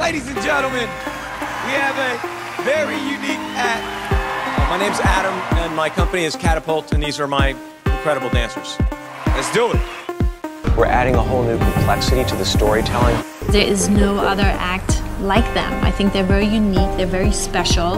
Ladies and gentlemen, we have a very unique act. My name's Adam, and my company is Catapult, and these are my incredible dancers. Let's do it. We're adding a whole new complexity to the storytelling. There is no other act like them. I think they're very unique, they're very special.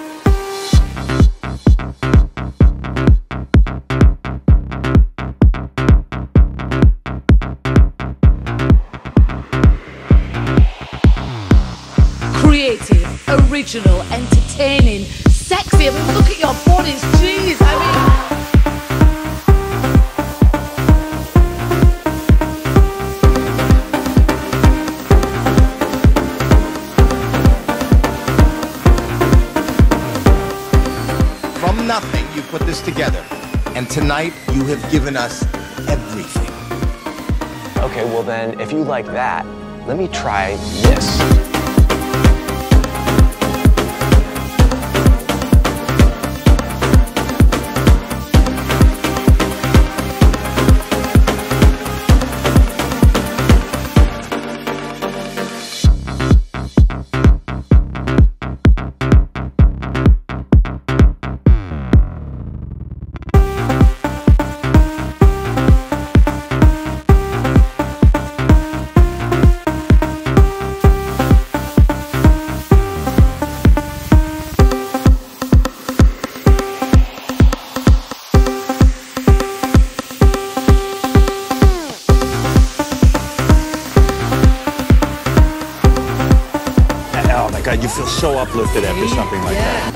Creative, original, entertaining, sexy. I mean, look at your bodies, jeez. I mean, from nothing, you put this together, and tonight you have given us everything. Okay, well then, if you like that, let me try this. Oh my God, you feel so uplifted after something like that.